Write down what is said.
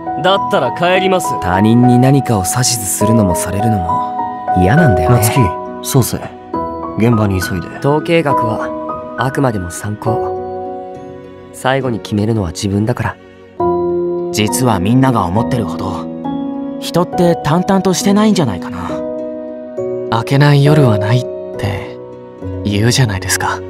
だったら帰ります。 他人に何かを指図するのもされるのも嫌なんだよね。 夏希、そうせ。現場に急いで。 統計学はあくまでも参考。最後に決めるのは自分だから。 実はみんなが思ってるほど人って淡々としてないんじゃないかな。 明けない夜はないって言うじゃないですか。